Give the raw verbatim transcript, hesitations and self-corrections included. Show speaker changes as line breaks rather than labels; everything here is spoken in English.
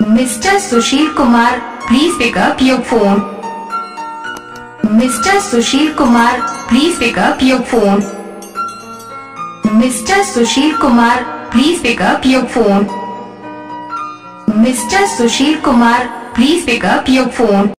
Mister Sushil Kumar, please pick up your phone. Mister Sushil Kumar, please pick up your phone. Mister Sushil Kumar, please pick up your phone. Mister Sushil Kumar, please pick up your phone.